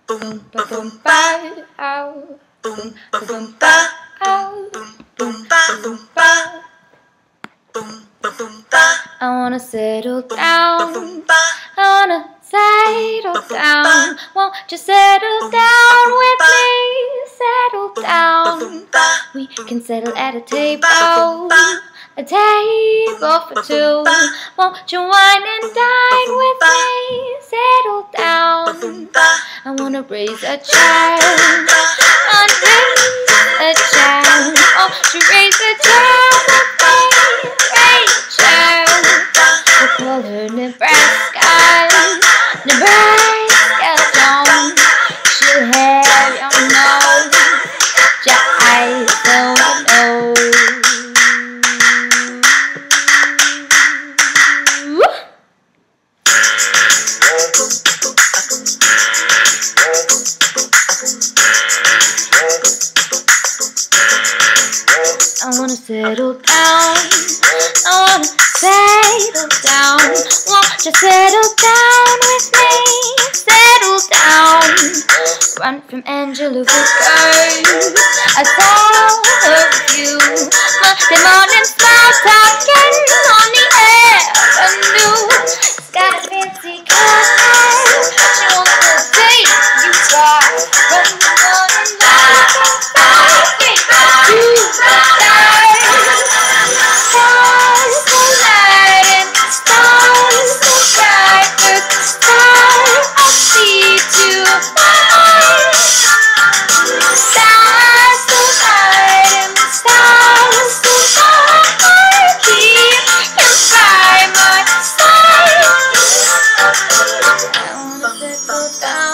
boom ba boom ba ow, boom ba boom ba ow, boom ba boom ba, boom ba boom ba. I wanna settle down, I wanna settle down. Won't you settle down with me? Settle down. We can settle at a table for two. Won't you wine and dine with me? Settle down. I wanna raise a child, a child. Won't you raise a child with me? Rachel, we'll call her Nebraska, Nebraska Jones. She'll have your nose, your eyes don't know. I wanna settle down, I wanna settle down. Won't you settle down with me? Settle down. Run from Angela Fugger, I thought of you. Monday morning smile talking on the avenue. She's got a fancy car, she wants to take you far. Run on and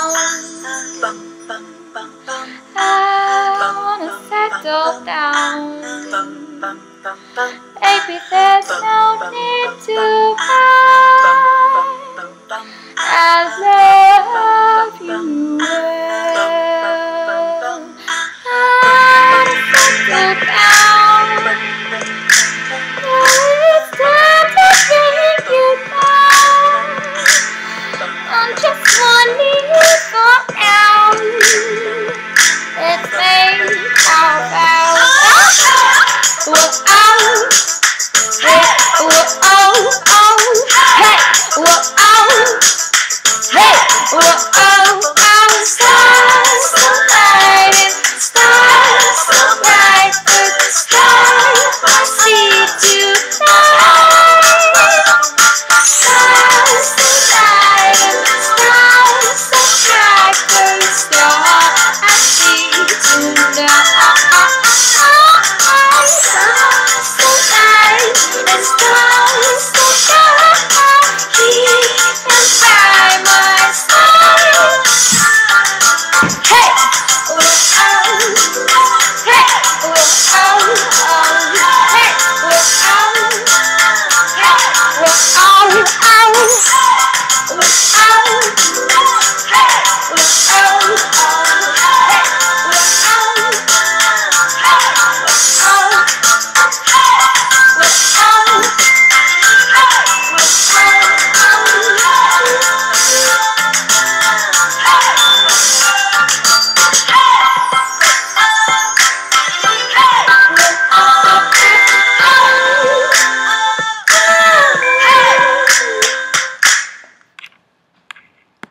settle down.